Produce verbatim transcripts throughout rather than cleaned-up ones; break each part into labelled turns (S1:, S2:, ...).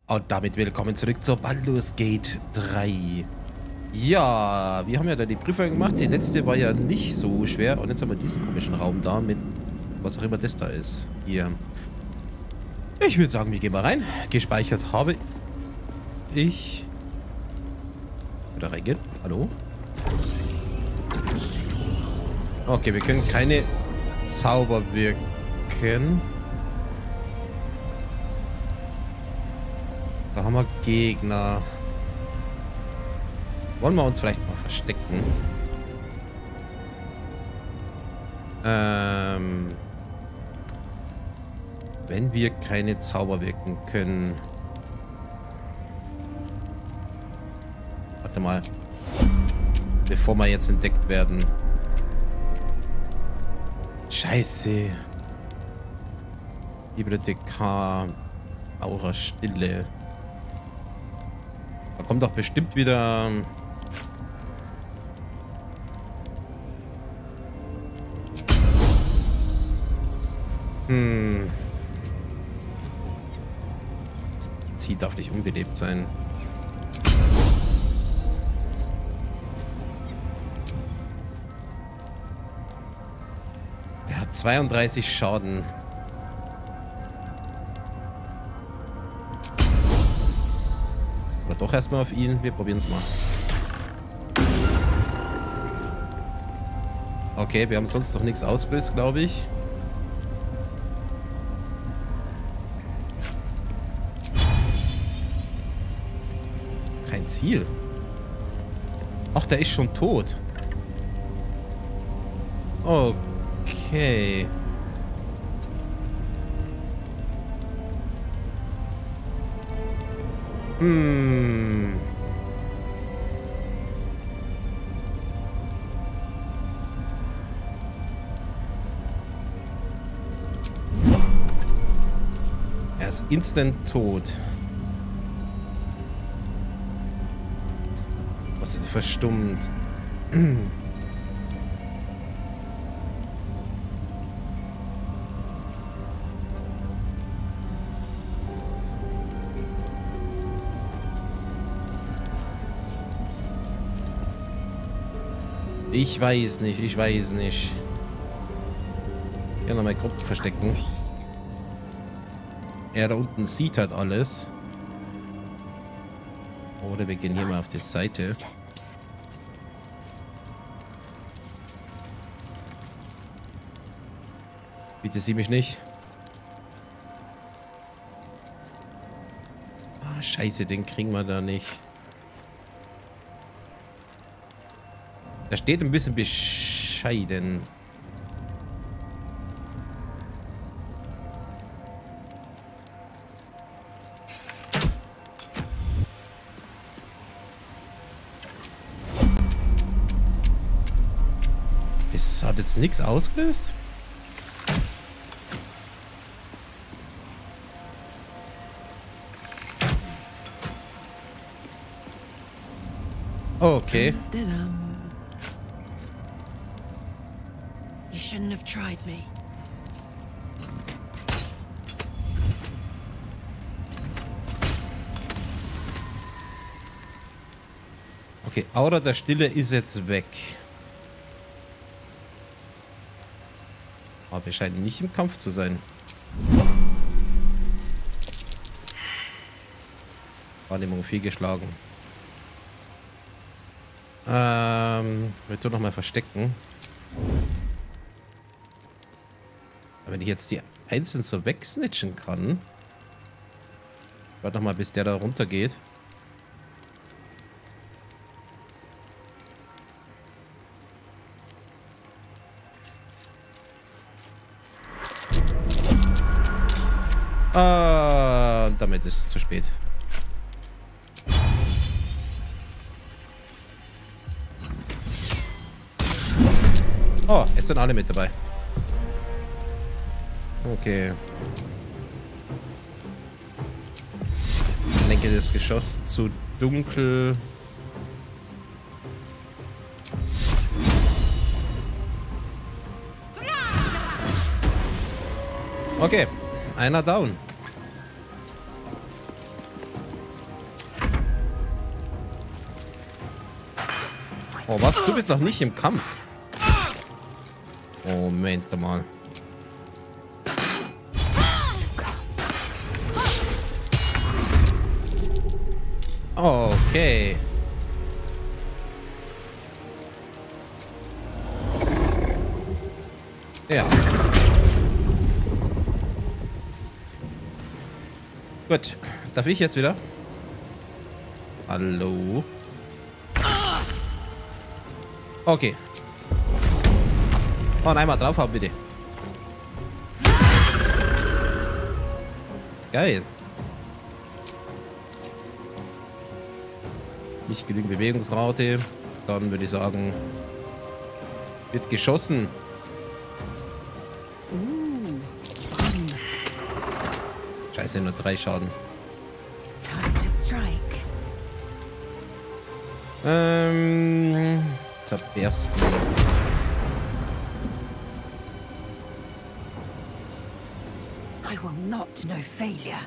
S1: Und damit willkommen zurück zur Baldur's Gate drei. Ja, wir haben ja da die Prüfung gemacht. Die letzte war ja nicht so schwer. Und jetzt haben wir diesen komischen Raum da mit was auch immer das da ist. Hier. Ich würde sagen, wir gehen mal rein. Gespeichert habe ich. Wieder reingehen. Hallo? Okay, wir können keine Zauber wirken. Da haben wir Gegner. Wollen wir uns vielleicht mal verstecken? Ähm, wenn wir keine Zauber wirken können. Warte mal. Bevor wir jetzt entdeckt werden. Scheiße. Bibliothekar. Aura Stille. Da kommt doch bestimmt wieder... Hm. Sie darf nicht unbelebt sein. Er hat zweiunddreißig Schaden. Oder doch erstmal auf ihn. Wir probieren es mal. Okay, wir haben sonst noch nichts ausgelöst, glaube ich. Kein Ziel. Ach, der ist schon tot. Okay. Hm. Er ist instant tot. Was ist verstummt? Ich weiß nicht, ich weiß nicht. Hier nochmal Gruppen verstecken. Er da unten sieht halt alles. Oder wir gehen hier mal auf die Seite. Bitte sieh mich nicht. Ah, scheiße, den kriegen wir da nicht. Da steht ein bisschen bescheiden. Das hat jetzt nichts ausgelöst. Okay.
S2: You shouldn't have tried me.
S1: Okay, Aura der Stille ist jetzt weg. Aber wir scheinen nicht im Kampf zu sein. Wahrnehmung fehlgeschlagen. Ähm, wir tun noch mal verstecken. Wenn ich jetzt die einzeln so wegsnitchen kann. Warte noch mal, bis der da runter geht. Ah, damit ist es zu spät. Oh, jetzt sind alle mit dabei. Okay. Lenke das Geschoss zu dunkel. Okay, einer down. Oh, was? Du bist noch nicht im Kampf. Moment mal. Okay. Ja. Gut. Darf ich jetzt wieder? Hallo? Okay. Oh, einmal drauf haben, bitte. Geil. Nicht genügend Bewegungsrate. Dann würde ich sagen, wird geschossen. Scheiße, nur drei Schaden. Ähm, zerbersten.
S2: I will not know failure.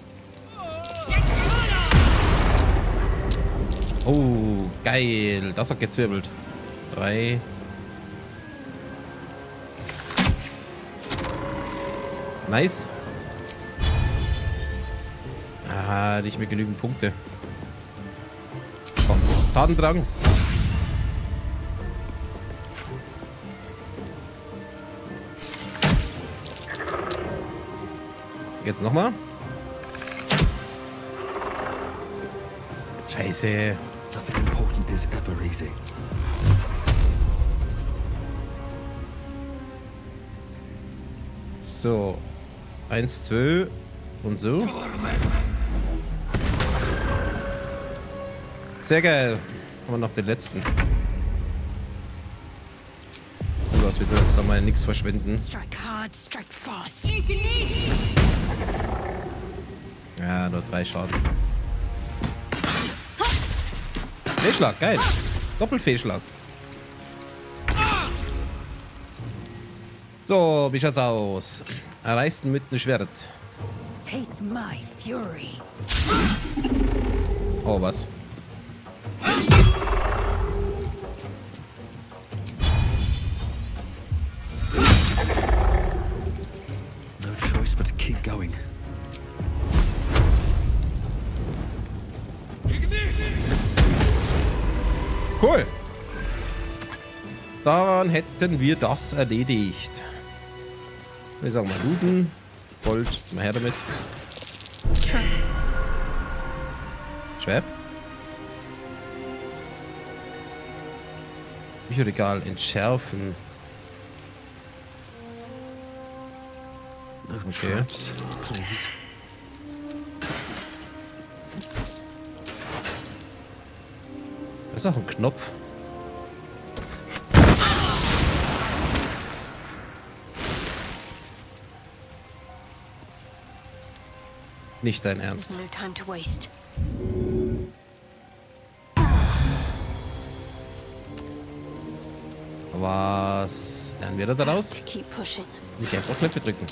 S1: Oh, geil. Das hat gezwirbelt. Drei. Nice. Ah, nicht mehr genügend Punkte. Oh, Tatendrang. Jetzt nochmal. Scheiße.
S3: Nothing important is ever easy.
S1: So. Eins, zwei und so. Sehr geil. Haben wir noch den letzten. Was wird jetzt noch mal nichts verschwinden.
S2: Strike hard, strike fast.
S1: Ja, nur drei Schaden. Fehlschlag, geil. Doppelfehlschlag. So, wie schaut's aus? Erreichst mit einem Schwert.
S2: Taste my fury.
S1: Oh, was?
S3: No choice but to keep going.
S1: Cool. Dann hätten wir das erledigt. Ich sag mal looten. Gold. Mal her damit. Schwab. Bücherregal entschärfen.
S3: No
S1: Okay.
S3: traps, please.
S1: Das ist auch ein Knopf. Nicht dein Ernst.
S2: No time to waste.
S1: Was lernen wir da daraus?
S2: Keep pushing.
S1: Nicht einfach Knöpfe drücken.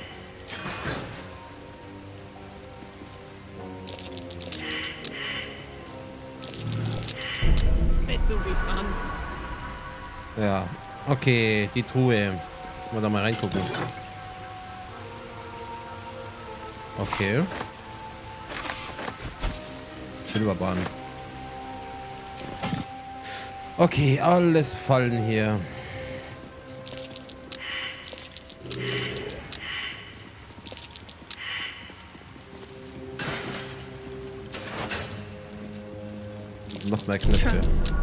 S2: This will be fun.
S1: Ja, okay, die Truhe. Wollen wir da mal reingucken. Okay. Silberbahn. Okay, alles fallen hier. Noch mehr Knöpfe.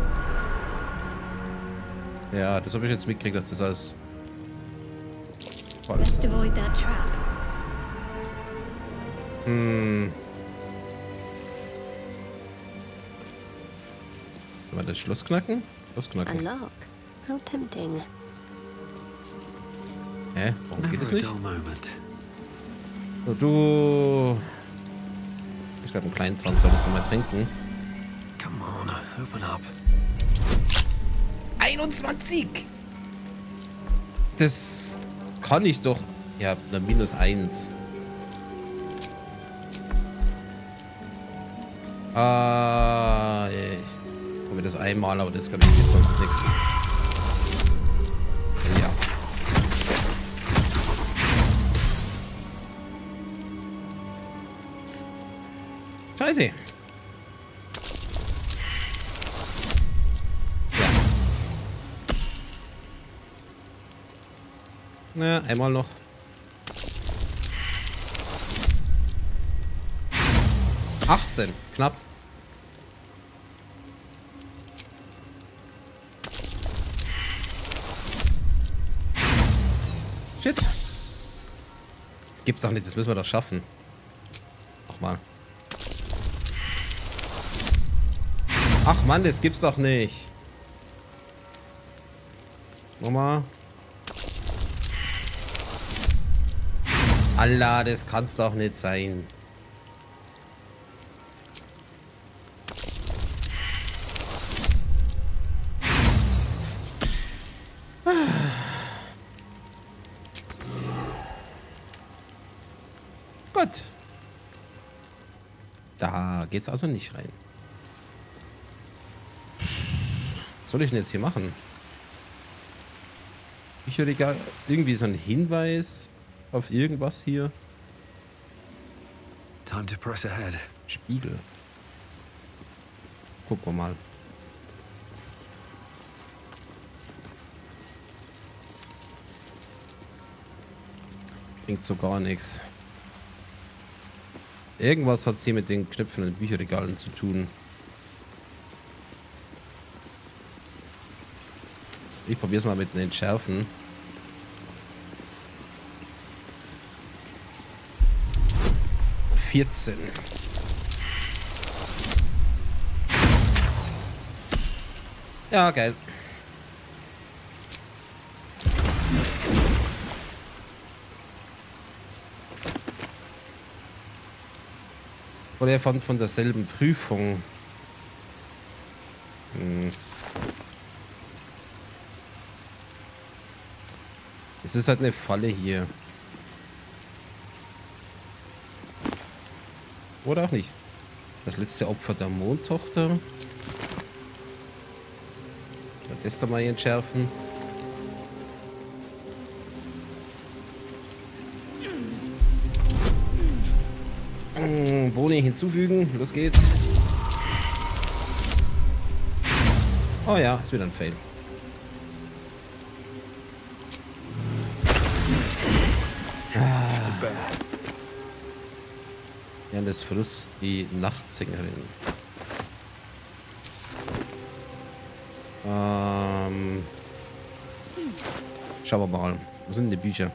S1: Ja, das habe ich jetzt mitgekriegt, dass das alles falsch ist.
S2: Best avoid that trap.
S1: Hm. Kann man das Schloss knacken? Schloss
S2: A
S1: knacken.
S2: lock. How tempting.
S1: Hä? Warum geht es
S3: Never a
S1: nicht?
S3: dull moment.
S1: So, du... Ich glaube, einen kleinen Trank solltest du mal trinken.
S3: Come on, open up.
S1: einundzwanzig! Das kann ich doch... Ja, eine minus eins. Ah, ey. Aber das einmal, aber das glaube ich geht sonst nichts. Ja. Scheiße. Ja. Na, einmal noch. achtzehn, knapp. Shit. Das gibt's doch nicht, das müssen wir doch schaffen. Nochmal. Ach Mann, das gibt's doch nicht. Nochmal. Allah, das kann's doch nicht sein. Gut. Da geht's also nicht rein. Was soll ich denn jetzt hier machen? Bücherregal, irgendwie so ein Hinweis auf irgendwas hier.
S3: Time to press ahead.
S1: Spiegel. Gucken wir mal. Bringt so gar nichts. Irgendwas hat sie mit den Knöpfen und Bücherregalen zu tun. Ich probiere es mal mit den Entschärfen. vierzehn. Ja, geil. Oder er fand von derselben Prüfung. Hm. Es ist halt eine Falle hier. Oder auch nicht. Das letzte Opfer der Mondtochter. Das da mal entschärfen. Boni hinzufügen. Los geht's. Oh ja, ist wieder ein Fail. Ah. Ja, das Verlust die Nachtsängerin. Ähm. Schauen wir mal. Wo sind die Bücher?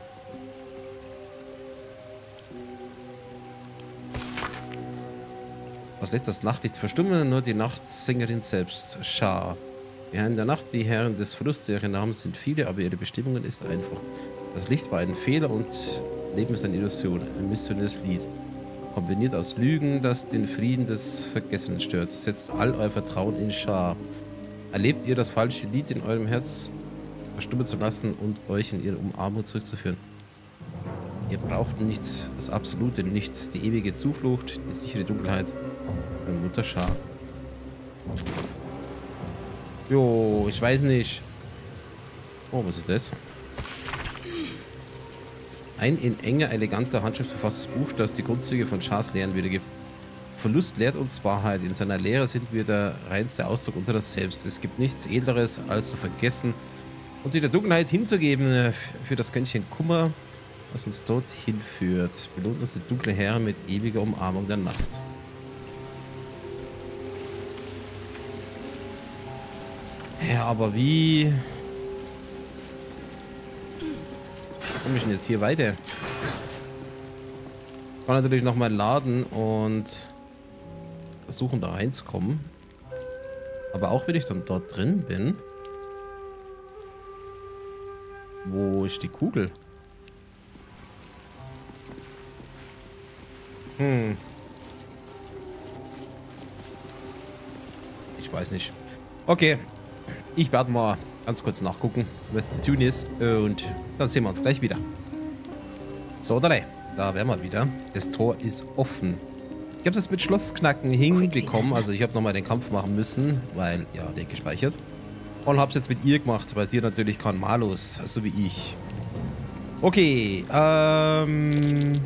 S1: Was lässt das Nachtlicht verstummen? Nur die Nachtsängerin selbst. Schar. Ja, in der Nacht, die Herren des Verlustes, ihre Namen sind viele, aber ihre Bestimmungen ist einfach. Das Licht war ein Fehler und Leben ist eine Illusion. Ein mysteriöses Lied. Kombiniert aus Lügen, das den Frieden des Vergessenen stört. Setzt all euer Vertrauen in Schar. Erlebt ihr das falsche Lied in eurem Herz verstummen zu lassen und euch in ihre Umarmung zurückzuführen. Ihr braucht nichts, das absolute Nichts, die ewige Zuflucht, die sichere Dunkelheit von Mutter Schar. Jo, ich weiß nicht. Oh, was ist das? Ein in enger, eleganter Handschrift verfasstes Buch, das die Grundzüge von Schars Lehren wiedergibt. Verlust lehrt uns Wahrheit. In seiner Lehre sind wir der reinste Ausdruck unseres Selbst. Es gibt nichts Edleres, als zu vergessen und sich der Dunkelheit hinzugeben für das Quäntchen Kummer, was uns dorthin führt. Belohnt uns die dunkle Herr mit ewiger Umarmung der Nacht. Ja, aber wie komme ich denn jetzt hier weiter? Ich kann natürlich nochmal laden und versuchen da reinzukommen. Aber auch wenn ich dann dort drin bin. Wo ist die Kugel? Hm. Ich weiß nicht. Okay. Ich werde mal ganz kurz nachgucken, was zu tun ist. Und dann sehen wir uns gleich wieder. So, da wären wir wieder. Das Tor ist offen. Ich habe es jetzt mit Schlossknacken hinbekommen. Also ich habe nochmal den Kampf machen müssen, weil, ja, der gespeichert. Und habe es jetzt mit ihr gemacht. Bei dir natürlich kein Malus, so wie ich. Okay, ähm...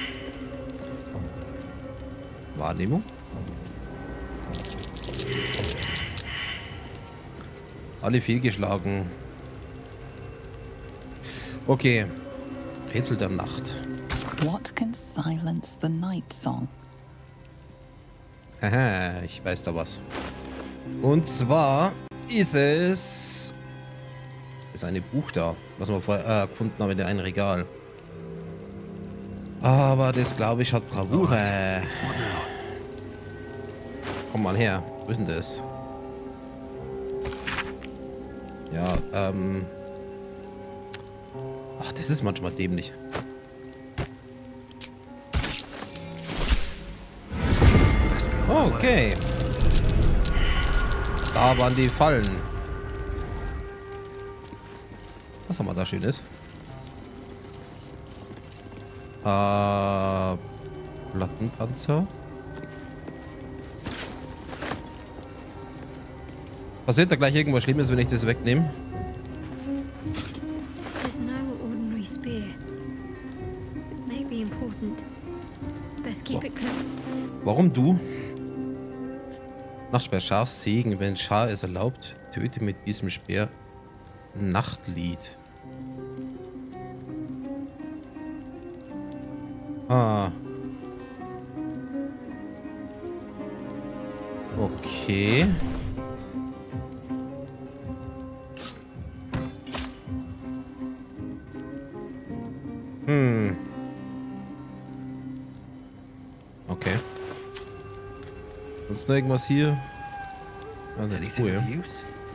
S1: Wahrnehmung. Alle fehlgeschlagen. Okay. Rätsel der Nacht.
S4: What can silence the night song?
S1: Haha, ich weiß da was. Und zwar ist es... ist eine Buch da, was wir vorher äh, gefunden haben in einem Regal. Aber das, glaube ich, hat Bravure. Komm mal her. Wo ist denn das? Ja, ähm... ach, das ist manchmal dämlich. Okay. Da waren die Fallen. Was haben wir da Schönes? Äh, Plattenpanzer. Passiert da gleich irgendwas Schlimmes, wenn ich das wegnehme?
S5: This is no ordinary spear. It may be important. Best keep it close.
S1: Warum du? Nachtspeer Schars Segen, wenn Schar es erlaubt, töte mit diesem Speer Nachtlied. Ah. Okay. Hm. Okay. Sonst noch irgendwas hier? Ah, eine
S3: Anything
S1: Truhe.
S3: of use?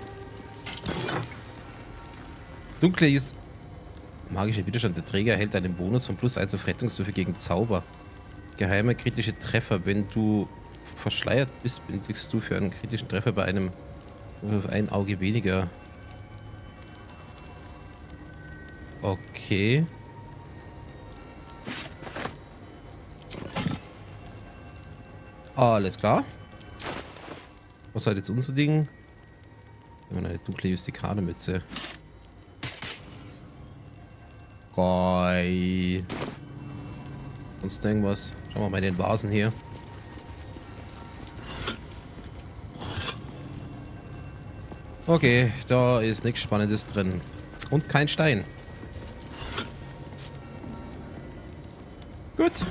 S1: Dunkle ist... Magischer Widerstand. Der Träger erhält einen Bonus von plus eins auf Rettungswürfe gegen Zauber. Geheime kritische Treffer. Wenn du verschleiert bist, benötigst du für einen kritischen Treffer bei einem auf ein Auge weniger. Okay. Alles klar. Was hat jetzt unser Ding? Wir haben eine dunkle Justikane-Mütze. Geil. Sonst irgendwas? Schauen wir mal in den Vasen hier. Okay, da ist nichts Spannendes drin. Und kein Stein. Gut.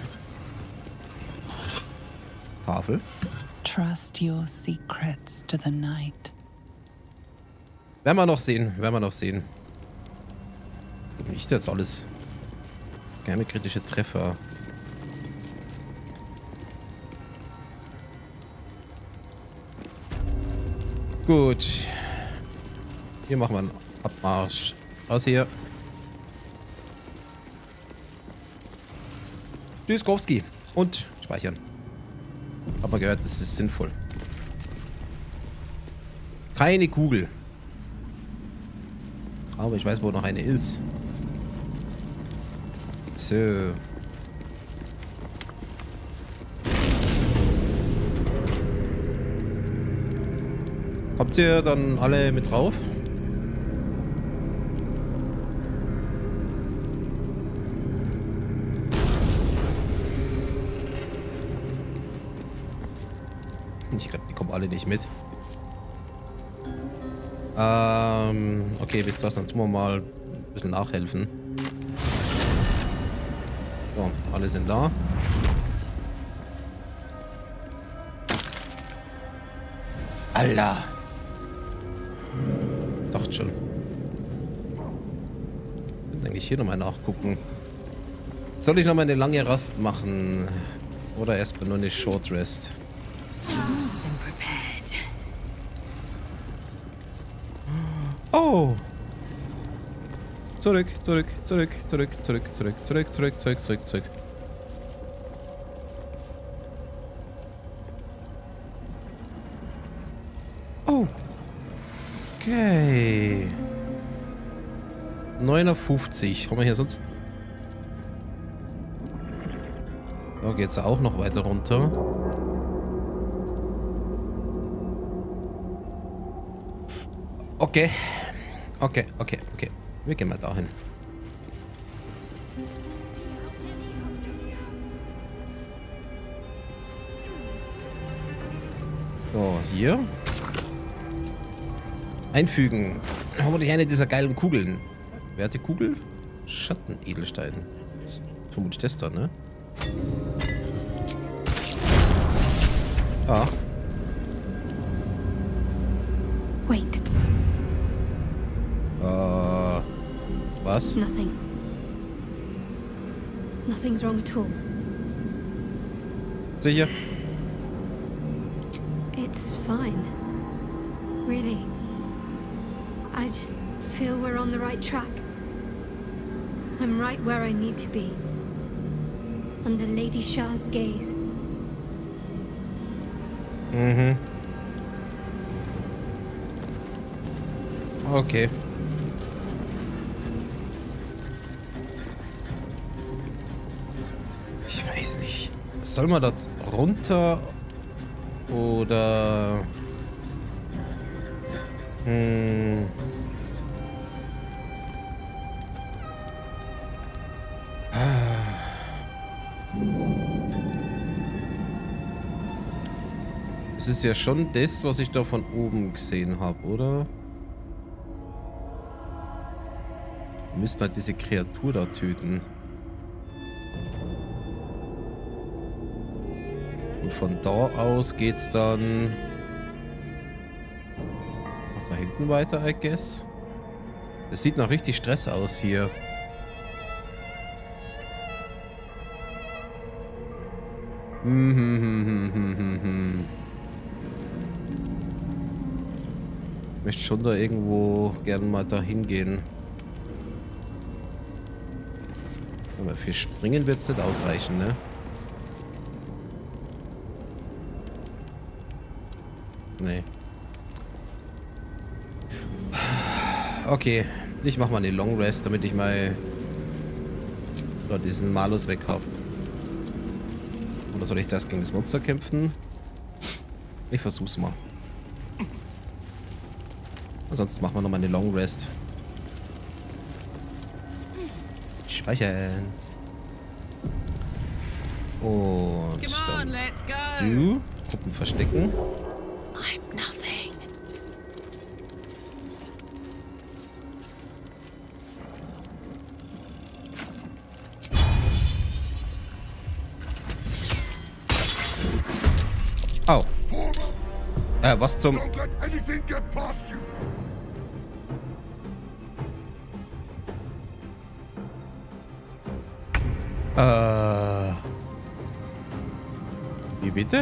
S1: Tafel.
S4: Trust your secrets to the night.
S1: Werden wir noch sehen. Werden wir noch sehen. Nicht jetzt alles. Geheime kritische Treffer. Gut. Hier machen wir einen Abmarsch. Aus hier. Tschüsskowski. Und speichern. Hab mal gehört, das ist sinnvoll. Keine Kugel. Aber ich weiß, wo noch eine ist. So. Kommt ihr dann alle mit drauf? Ich glaube, die kommen alle nicht mit. Ähm, okay, wisst ihr was, dann tun wir mal ein bisschen nachhelfen. So, alle sind da. Alter. Dachte schon. Ich würde eigentlich hier nochmal nachgucken. Soll ich nochmal eine lange Rast machen? Oder erstmal nur eine Short Rest? Oh! Zurück, zurück, zurück, zurück, zurück, zurück, zurück, zurück, zurück, zurück, zurück. Oh! Okay. neunundfünfzig. Haben wir hier sonst... Da geht's auch noch weiter runter. Okay. Okay, okay, okay. Wir gehen mal dahin. So, hier. Einfügen. Hoffentlich eine dieser geilen Kugeln. Werte Kugel? Schattenedelstein. Das ist vermutlich das da, ne? Ah.
S5: Wait,
S1: Äh. Was?
S5: nothing. Nothing's wrong at all.
S1: Sicher?
S5: It's fine. Really. I just feel we're on the right track. I'm right where I need to be. Under Lady Shah's gaze.
S1: Mhm. Okay. Ich weiß nicht. Soll man das runter oder... Hm... Es ist ja schon das, was ich da von oben gesehen habe, oder? Wir müssen halt diese Kreatur da töten. Und von da aus geht's dann nach da hinten weiter, I guess. Es sieht noch richtig Stress aus hier. Hm, hm, hm, hm, hm, hm, hm. Ich möchte schon da irgendwo gerne mal da hingehen. Aber für Springen wird es nicht ausreichen, ne? Nee. Okay, ich mach mal eine Long Rest, damit ich mal da diesen Malus weg habe. Oder soll ich zuerst gegen das Monster kämpfen? Ich versuch's mal. Ansonsten machen wir noch mal eine Long Rest. Speichern. Und dann du. Gruppen verstecken.
S4: I'm nothing.
S1: Au. Äh, was zum...
S6: Don't let anything get past you.
S1: Äh... Wie bitte?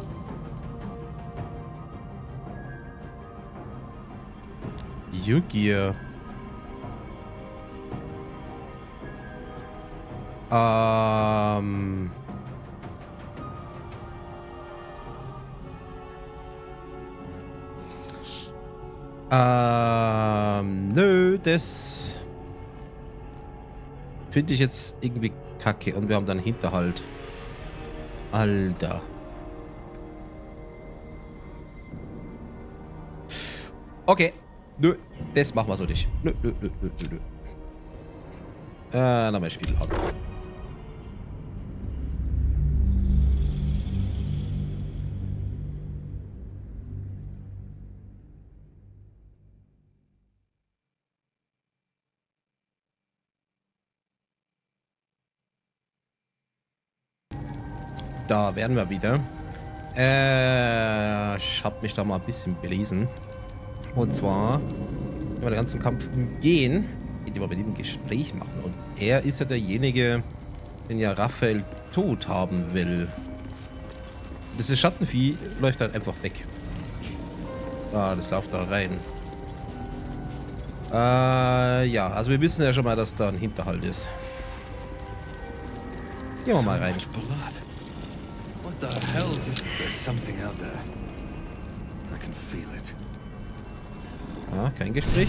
S1: Yugia. Ähm... Ähm, nö, das finde ich jetzt irgendwie kacke und wir haben dann Hinterhalt. Alter. Okay. Nö, das machen wir so nicht. Nö, nö, nö, nö, nö, nö. Äh, nochmal Spiel an. Da werden wir wieder. Äh, ich habe mich da mal ein bisschen belesen. Und zwar wenn wir den ganzen Kampf umgehen, indem wir mit ihm ein Gespräch machen. Und er ist ja derjenige, den ja Raphael tot haben will. Dieses Schattenvieh läuft halt einfach weg. Ah, das läuft da rein. Äh, ja, also wir wissen ja schon mal, dass da ein Hinterhalt ist. Gehen wir mal rein.
S3: What the hell is this? There's something out there. I can feel it.
S1: Ah, kein Gespräch.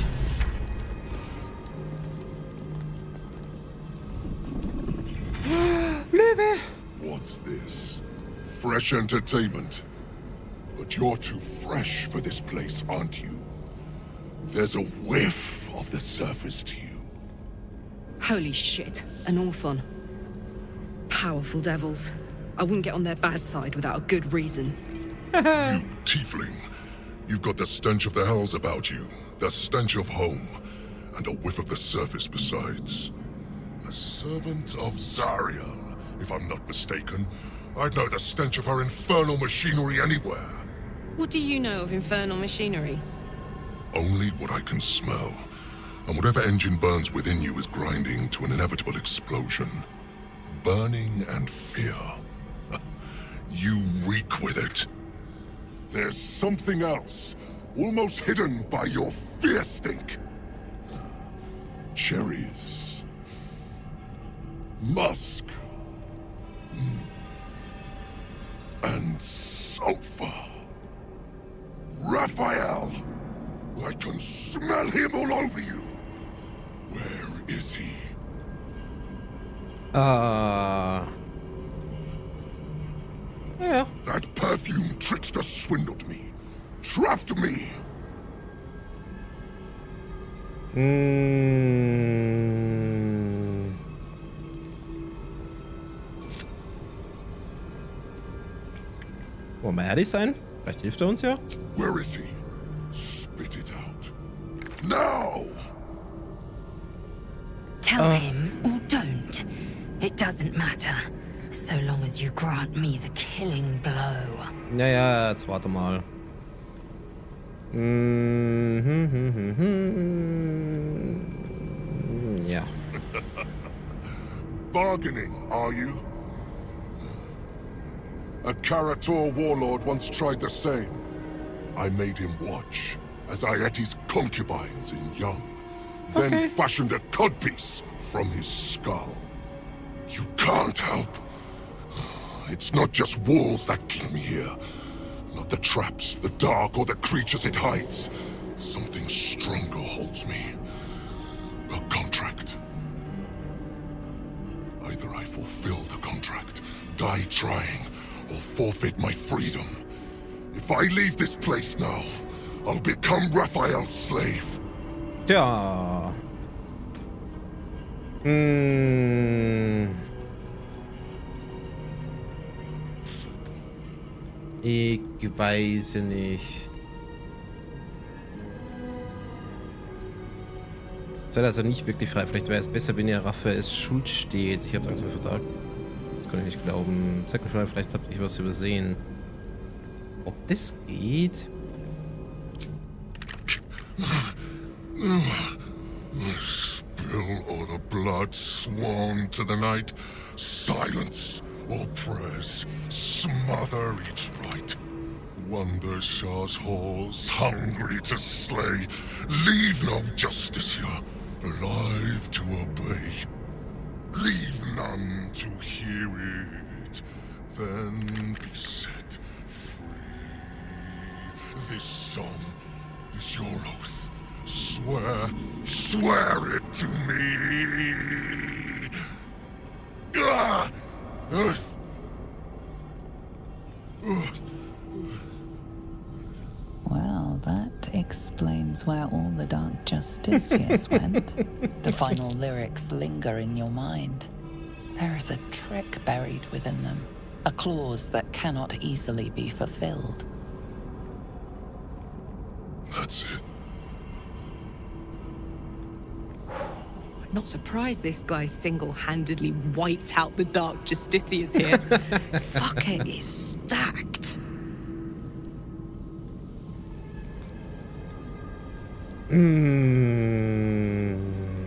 S1: Löwe!
S6: What's this? Fresh entertainment? But you're too fresh for this place, aren't you? There's a whiff of the surface to you.
S7: Holy shit, an Orthon. Powerful devils. I wouldn't get on their bad side without a good reason.
S6: You tiefling. You've got the stench of the hells about you, the stench of home, and a whiff of the surface besides. A servant of Zariel, if I'm not mistaken. I'd know the stench of her infernal machinery anywhere.
S7: What do you know of infernal machinery?
S6: Only what I can smell. And whatever engine burns within you is grinding to an inevitable explosion. Burning and fear. You reek with it. There's something else, almost hidden by your fear stink. Cherries. Musk. And sulfur. Raphael! I can smell him all over you. Where is he?
S1: Uh... Yeah.
S6: That perfume trickster swindled me. Trapped me.
S1: Mm. Wollen wir ehrlich sein? Vielleicht hilft er uns ja.
S6: Where is he? Spit it out. Now!
S2: Tell
S1: Uh.
S2: him or don't. It doesn't matter. So long as you grant me the killing blow.
S1: Ja, ja, jetzt warte mal. Mhm. Ja.
S6: Bargaining, are you? A Karator warlord once tried the same. I made him watch as I ate his concubines in young, then
S1: Okay.
S6: fashioned a codpiece from his skull. You can't help. It's not just walls that keep me here. Not the traps, the dark, or the creatures it hides. Something stronger holds me. A contract. Either I fulfill the contract, die trying, or forfeit my freedom. If I leave this place now, I'll become Raphael's slave.
S1: Tja. Hm. Ich weiß nicht. Seid also nicht wirklich frei. Vielleicht wäre es besser, wenn ihr Raphaels Schuld steht. Ich habe Angst vor Vertrag. Das kann ich nicht glauben. Sag mir mal, vielleicht habt ihr was übersehen. Ob das geht?
S6: Spill all the blood sworn to the night. Silence all prayers. Smother each rite. Wander Shah's halls, hungry to slay. Leave no justice here, alive to obey. Leave none to hear it, then be set free. This song is your oath. Swear, swear it to me. Ah! Uh, uh.
S4: Well, that explains where all the Dark Justiciars went. The final lyrics linger in your mind. There is a trick buried within them, a clause that cannot easily be fulfilled.
S6: That's it.
S7: Not surprised this guy single-handedly wiped out the Dark Justiciars here. Fucker is stacked.
S1: Mm,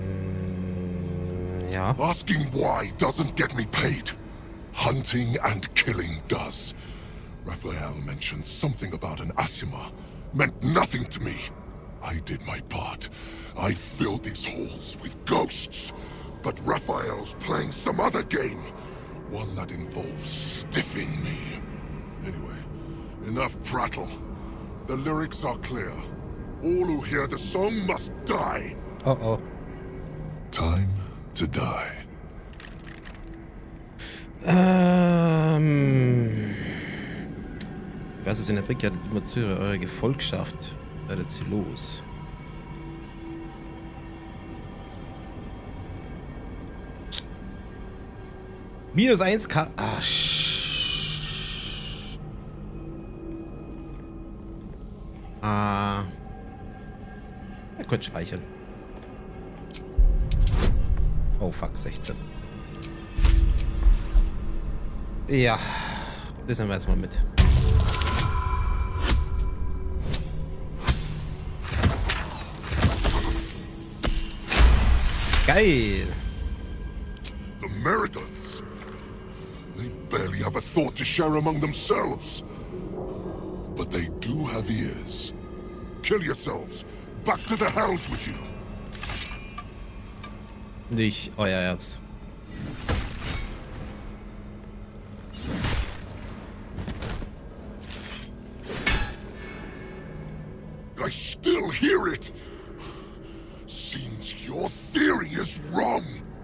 S1: ja.
S6: Asking why doesn't get me paid. Hunting and killing does. Raphael mentioned something about an Asima. Meant nothing to me. I did my part. I filled these halls with ghosts. But Raphael's playing some other game. One that involves stiffing me. Anyway, enough prattle. The lyrics are clear. All who hear the song must die.
S1: Oh oh.
S6: Time to die.
S1: Ähm. Was ist in der Trick? Ja, die Demonstriere eure Gefolgschaft. Werdet sie los. Minus eins K. Ah, sch. Ah. Ja, kurz speichern. Oh, fuck, sechzehn. Ja. Das nehmen wir erstmal mit. Geil.
S6: The Merigans. They barely have a thought to share among themselves. But they do have ears. Kill yourselves. Back to the hells with you.
S1: Nicht euer Ernst.
S6: I still hear it. Seems your theory is wrong.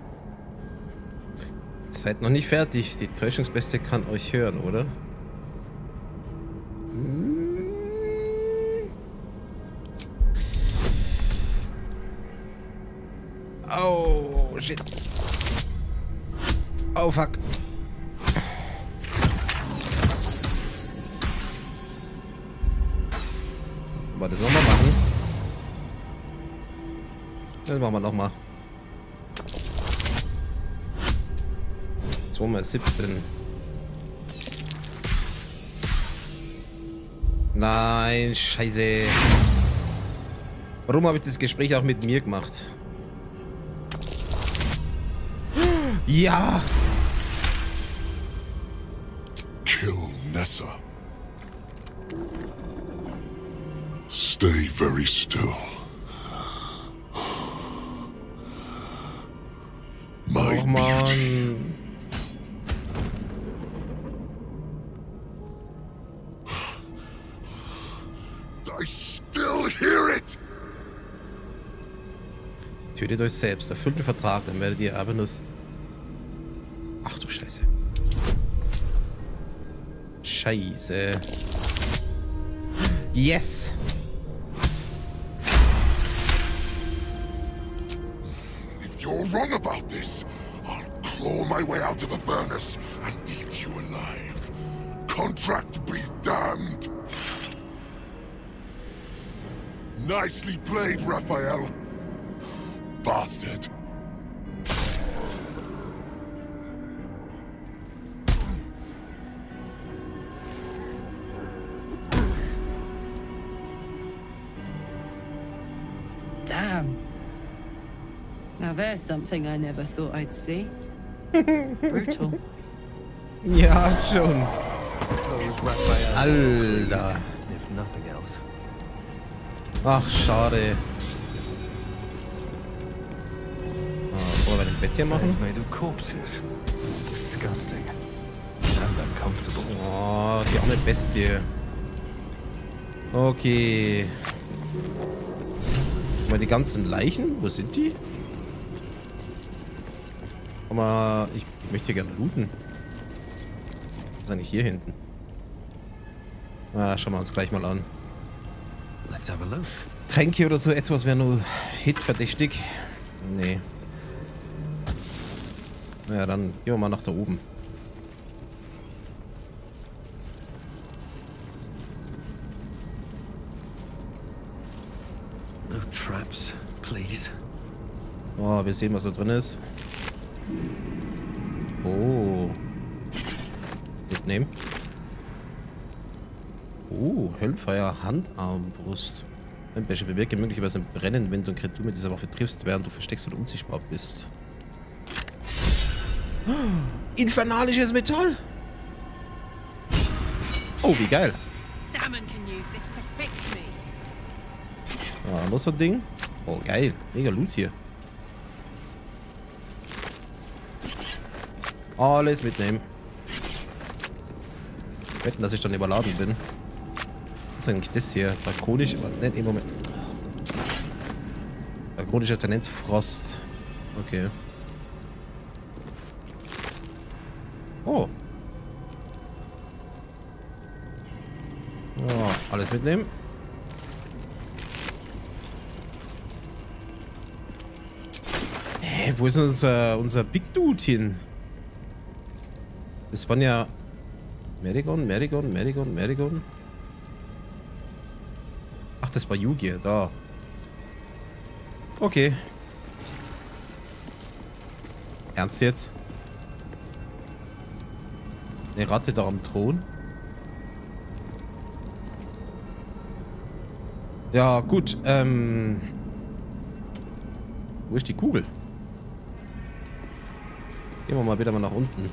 S1: Seid noch nicht fertig. Die Täuschungsbestie kann euch hören, oder? Oh, shit. Oh, fuck. Aber das nochmal machen. Das machen wir nochmal. zwei mal siebzehn. Nein, scheiße. Warum habe ich das Gespräch auch mit mir gemacht? Ja!
S6: Kill Nessa. Stay very still. My
S1: Oh
S6: beauty.
S1: Mann.
S6: I still hear it.
S1: Tötet euch selbst. Erfüllt den Vertrag, dann werdet ihr aber nur... Ach du Scheiße. Scheiße. Yes!
S6: If you're wrong about this, I'll claw my way out of a furnace and eat you alive. Contract be damned. Nicely played, Raphael. Bastard.
S7: Damn. Now there's something I never thought I'd see. Brutal.
S1: Ja, schon.
S3: Suppose Raphael
S1: Alter.
S3: if nothing else.
S1: Ach, schade. Ah, wollen wir ein Bett hier machen?
S3: It's made of corpses. Disgusting. And uncomfortable.
S1: Oh, die arme Bestie. Okay. Mal die ganzen Leichen? Wo sind die? Aber ich, ich möchte hier gerne looten. Was ist eigentlich hier hinten? Ah, schauen wir uns gleich mal an.
S3: Let's have a look.
S1: Tränke oder so etwas wäre nur hitverdächtig. Nee. Naja, dann gehen wir mal nach da oben.
S3: No traps, please.
S1: Oh, wir sehen, was da drin ist. Oh. Mitnehmen. Oh, Höllenfeuer, Handarmbrust. Welche bewirke möglicherweise ein Brennen, wenn du ein Kreatur mit dieser Waffe triffst, während du versteckst oder unsichtbar bist. Oh, infernalisches Metall! Oh, wie geil!
S7: Damon can use this to fix me.
S1: Ah, noch so ein Ding. Oh, geil. Mega Loot hier. Alles mitnehmen. Wetten, dass ich dann überladen bin. Was ist eigentlich das hier? Drakonisch... Nicht im Moment. Drakonischer Talent Frost. Okay. Oh. Oh, alles mitnehmen. Hä, wo ist unser, unser Big Dude hin? Das waren ja Merigon, Merigon, Merigon, Merigon. Ach, das war Yugi, da. Okay. Ernst jetzt? Eine Ratte da am Thron? Ja, gut. Ähm... Wo ist die Kugel? Gehen wir mal wieder mal nach unten.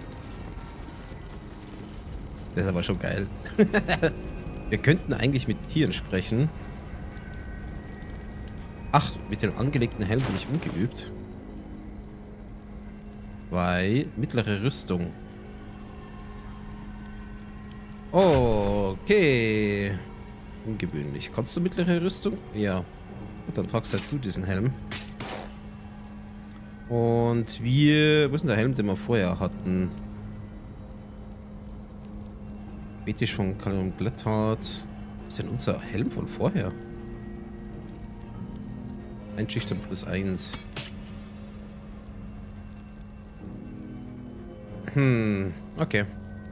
S1: Das ist aber schon geil. Wir könnten eigentlich mit Tieren sprechen. Ach, mit dem angelegten Helm bin ich ungeübt. Weil mittlere Rüstung. Okay. Ungewöhnlich. Kannst du mittlere Rüstung? Ja. Gut, dann tragst halt du diesen Helm. Und wir... Wo ist denn der Helm, den wir vorher hatten? Betisch von Kalium Glätthardt. Was ist denn unser Helm von vorher? Einschüchtern plus eins. Hm, okay.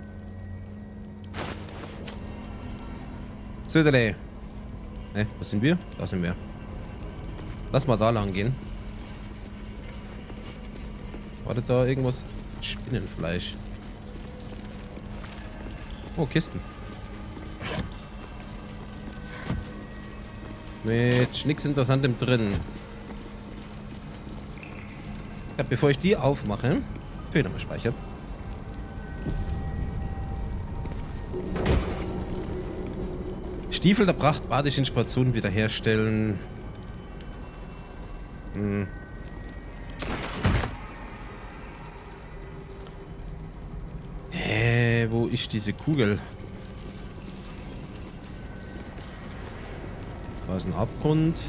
S1: Söderle. Ne, wo sind wir? Da sind wir. Lass mal da lang gehen. War da irgendwas? Spinnenfleisch. Oh, Kisten. Mit nichts Interessantem drin. Ja, bevor ich die aufmache, will ich nochmal speichern. Stiefel der Pracht, badische Inspiration wiederherstellen. Hm. Hä, wo ist diese Kugel? Da ist ein Abgrund.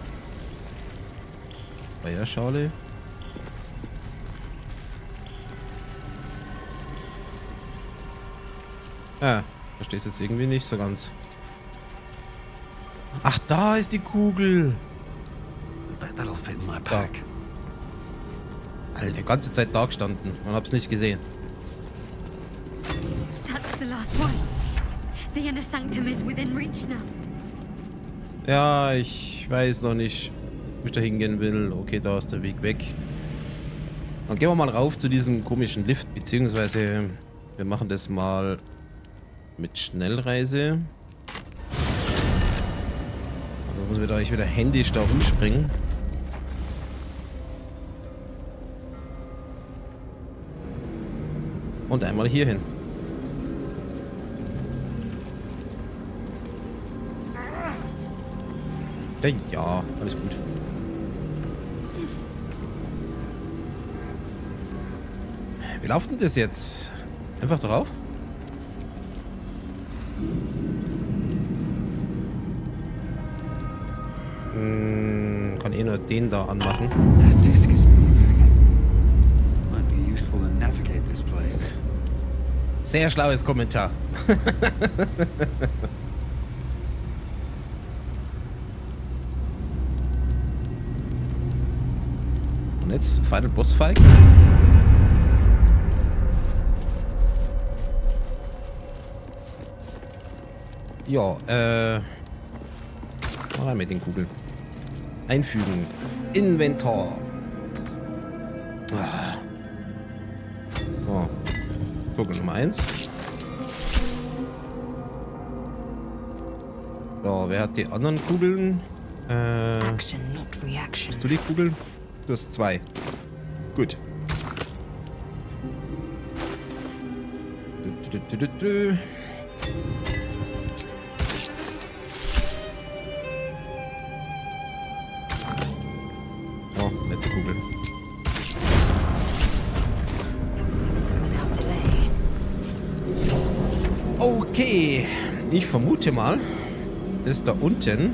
S1: Feuerschale. Ah, verstehe es jetzt irgendwie nicht so ganz. Ach, da ist die Kugel.
S3: That'll fit in my pack.
S1: Alter, die ganze Zeit da gestanden. Man hab's nicht gesehen.
S5: That's the last one. The inner sanctum is within reach now.
S1: Ja, ich weiß noch nicht, wo ich da hingehen will. Okay, da ist der Weg weg. Dann gehen wir mal rauf zu diesem komischen Lift, beziehungsweise wir machen das mal mit Schnellreise. Also muss wir da nicht wieder händisch da rumspringen. Und einmal hier hin. Ja, ja, alles gut. Wie läuft denn das jetzt? Einfach drauf? Hm, kann eh nur den da anmachen.
S3: That disc is moving. Might be useful to navigate this place.
S1: Sehr schlaues Kommentar. Und jetzt Final Boss Fight. Ja, äh... mal rein mit den Kugeln. Einfügen. Inventar. Ah. Oh. Kugel Nummer eins. So, wer hat die anderen Kugeln? Äh...
S2: Action, not reaction.
S1: Hast du die Kugeln? Du hast zwei. Gut. Du, du, du, du, du. Oh, letzte Kugel.
S2: Without delay.
S1: Okay. Ich vermute mal, dass da unten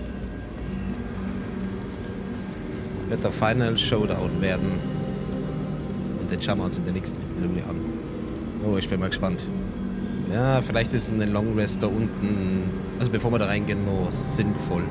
S1: wird der Final Showdown werden. Und den schauen wir uns in der nächsten Episode an. Oh, ich bin mal gespannt. Ja, vielleicht ist ein Long Rest da unten, also bevor wir da reingehen, noch sinnvoll.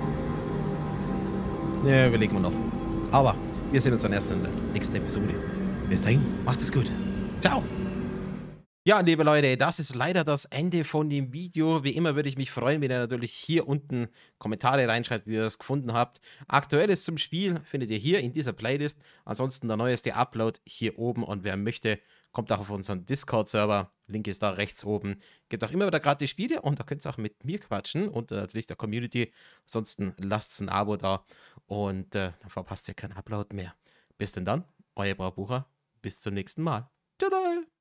S1: Ja, überlegen wir noch. Aber wir sehen uns dann erst in der nächsten Episode. Bis dahin, macht es gut. Ciao. Ja, liebe Leute, das ist leider das Ende von dem Video. Wie immer würde ich mich freuen, wenn ihr natürlich hier unten Kommentare reinschreibt, wie ihr es gefunden habt. Aktuelles zum Spiel findet ihr hier in dieser Playlist. Ansonsten der neueste Upload hier oben. Und wer möchte, kommt auch auf unseren Discord-Server. Link ist da rechts oben. Gibt auch immer wieder gratis Spiele und da könnt ihr auch mit mir quatschen und äh, natürlich der Community. Ansonsten lasst ein Abo da und äh, dann verpasst ihr keinen Upload mehr. Bis denn dann, euer Braubucher. Bis zum nächsten Mal. Tada!